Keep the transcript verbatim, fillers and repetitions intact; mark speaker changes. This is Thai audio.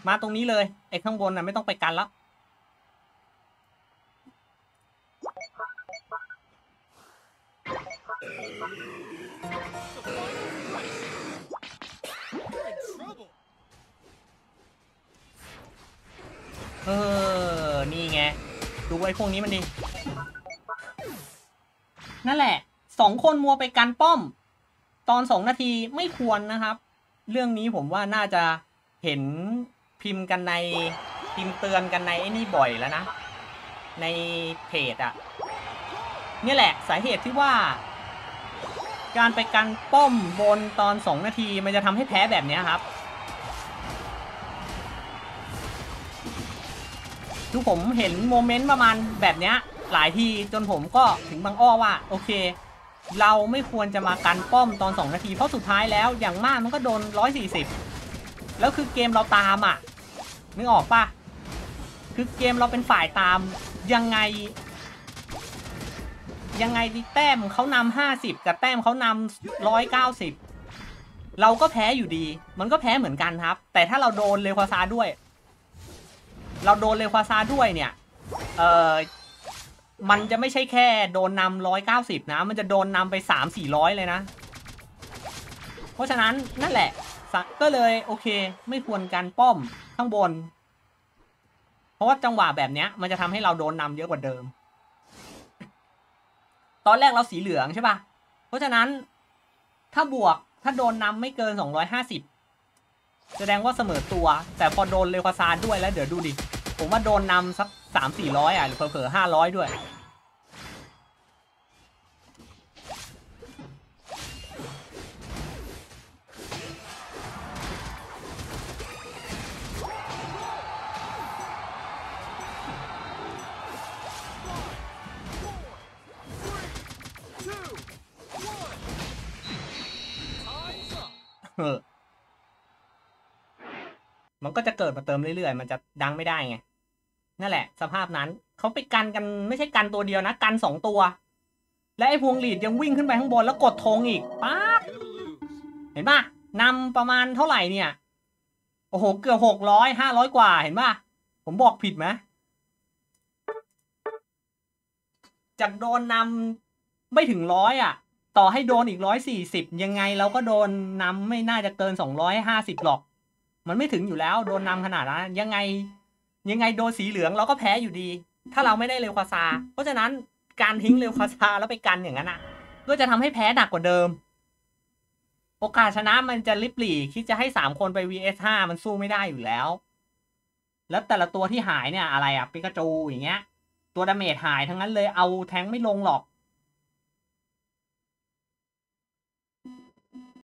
Speaker 1: มาตรงนี้เลยไอ้ข้างบนน่ะไม่ต้องไปกันแล้วเออนี่ไงดูไอ้พวกนี้มันดินั่นแหละสองคนมัวไปกันป้อมตอนสองนาทีไม่ควรนะครับเรื่องนี้ผมว่าน่าจะเห็นพิมพ์กันในพิมพ์เตือนกันในไอ้นี่บ่อยแล้วนะในเพจอะนี่แหละสาเหตุที่ว่าการไปกันป้อมบนตอนสองนาทีมันจะทำให้แพ้แบบนี้ครับคือผมเห็นโมเมนต์ประมาณแบบนี้หลายทีจนผมก็ถึงบางอ้อว่าโอเคเราไม่ควรจะมากันป้อมตอนสองนาทีเพราะสุดท้ายแล้วอย่างมากมันก็โดนหนึ่งร้อยสี่สิบแล้วคือเกมเราตามอ่ะนึกออกปะคือเกมเราเป็นฝ่ายตามยังไงยังไงดิแต้มเขานำห้าสิบกับแต้มเขานำหนึ่งร้อยเก้าสิบเราก็แพ้อยู่ดีมันก็แพ้เหมือนกันครับแต่ถ้าเราโดนเลควาซาด้วยเราโดนเลควาซาด้วยเนี่ยเออมันจะไม่ใช่แค่โดนนำหนึ่งร้อยเก้าสิบนะมันจะโดนนำไป สามถึงสี่ร้อย เลยนะเพราะฉะนั้นนั่นแหละก็เลยโอเคไม่ควรกันป้อมข้างบนเพราะว่าจังหวะแบบนี้มันจะทำให้เราโดนนำเยอะกว่าเดิมตอนแรกเราสีเหลืองใช่ป่ะเพราะฉะนั้นถ้าบวกถ้าโดนนำไม่เกินสองร้อยห้าสิบแสดงว่าเสมอตัวแต่พอโดนเลควาซาด้วยแล้วเดี๋ยวดูดิผมว่าโดนนำสัก สามถึงสี่ร้อย อ่ะหรือเผลอๆห้าร้อยด้วยเออมันก็จะเกิดมาเติมเรื่อยๆมันจะดังไม่ได้ไงนั่นแหละสภาพนั้นเขาไปกันกันไม่ใช่กันตัวเดียวนะกันสองตัวและไอ้พวงหลีดยังวิ่งขึ้นไปข้างบนแล้วกดธงอีกป๊าบเห็นป่ะนำประมาณเท่าไหร่เนี่ยโอ้โหเกือบหกร้อยห้าร้อยกว่าเห็นป่ะผมบอกผิดไหมจากโดนนำไม่ถึงร้อยอ่ะต่อให้โดนอีกร้อยสี่สิบยังไงเราก็โดนนำไม่น่าจะเกินสองร้อยห้าสิบหรอกมันไม่ถึงอยู่แล้วโดนนำขนาดนั้นยังไงยังไงโดนสีเหลืองเราก็แพ้อยู่ดีถ้าเราไม่ได้เลวควาซาเพราะฉะนั้นการทิ้งเลวควาซาแล้วไปกันอย่างนั้นอ่ะก็จะทำให้แพ้หนักกว่าเดิมโอกาสชนะมันจะลิบหลี่คิดจะให้สามคนไป วี เอส ห้ามันสู้ไม่ได้อยู่แล้วแล้วแต่ละตัวที่หายเนี่ยอะไรอ่ะปิกาจูอย่างเงี้ยตัวดาเมจหายทั้งนั้นเลยเอาแทงไม่ลงหรอก